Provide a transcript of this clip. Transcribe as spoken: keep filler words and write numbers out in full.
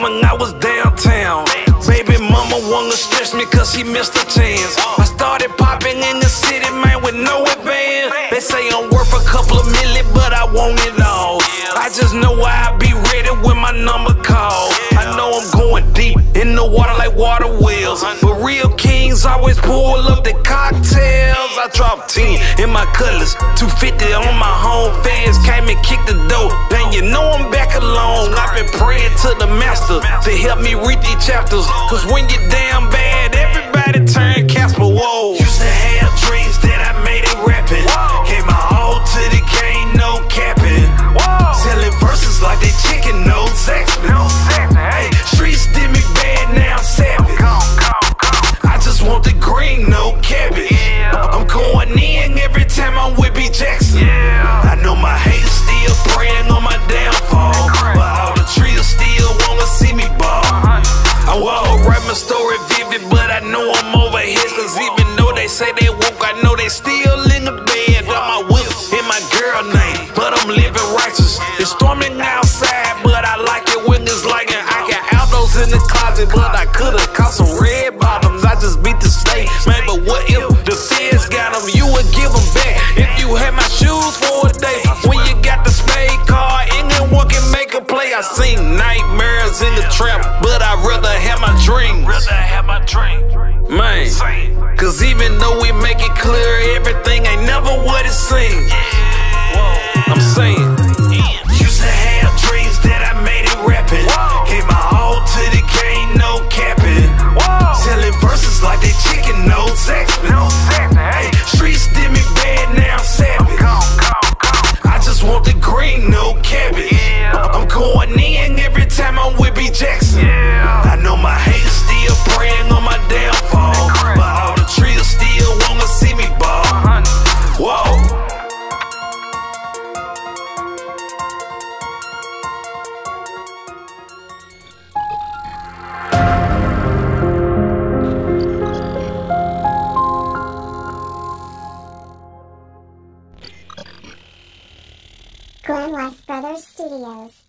when I was downtown. Baby mama wanna stress me cause she missed a chance. I started popping in the city, man, with no advance. They say I'm worth a couple of million, but I want it all. I just know I'll be ready when my number calls. I know I'm going deep in the water like water wheels, but real kings always pull up the cocktails. I dropped ten in my cutlass, two fifty on my home. Fans came and kicked the door. Then you know I'm back alone. I've been praying to the master to help me read these chapters. Cause when you're damn bad, everybody turn Casper. Whoa. Used to have dreams that I made it rapping. Gave my all to the game, no capping. Selling verses like they chicken, no Zaxby. Hey, streets did me bad, now I'm savage. I just want the green, no cabbage. I'm going in every time I'm with B. Jackson. I know my haters still praying on my downfall, but all the trees still wanna see me ball. I wanna write my story vivid, but I know I'm over here. Cause even though they say they woke, I know they still in the bed. Got my whip and my girl name, but I'm living righteous. It's storming outside, but I like it when it's like it. I got Aldos in the closet, but I could've caught some red bottoms. I just beat the state, man, but what if the feds got them? You would give them back if you had my shoes for a day. When you got the spade car, anyone can make a play. I seen nightmares in the trap, but I'd rather have my dreams. Rather have my dream. Man, cause even though we make it clear, everything ain't never what it seems. I'm saying, Used to have dreams that I made it rapping. Gave my all to the game, no capping. Selling verses like they chicken, no Zaxby. Hey, streets did me bad, now I'm savage. I just want the green, no cabbage. I'm going in every time I'm with B. Jackson. I know my haters still praying on my downfall, but all the trees still wanna see me ball. Whoa. Glenn Life Brothers Studios.